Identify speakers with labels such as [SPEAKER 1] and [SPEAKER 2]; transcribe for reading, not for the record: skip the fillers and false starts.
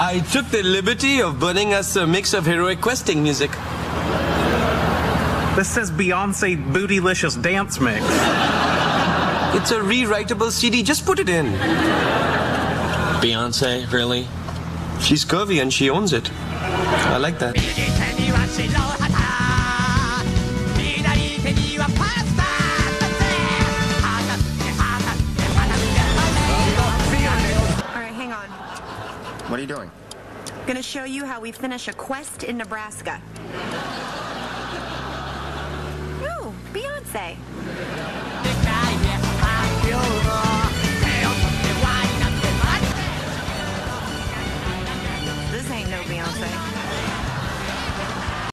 [SPEAKER 1] I took the liberty of burning us a mix of heroic questing music.
[SPEAKER 2] This says Beyonce Bootylicious Dance Mix.
[SPEAKER 1] It's a rewritable CD. Just put it in.
[SPEAKER 3] Beyonce, really?
[SPEAKER 1] She's curvy and she owns it. I like that.
[SPEAKER 4] Alright, hang on.
[SPEAKER 5] What are you doing?
[SPEAKER 4] I'm gonna show you how we finish a quest in Nebraska. Ooh, Beyonce.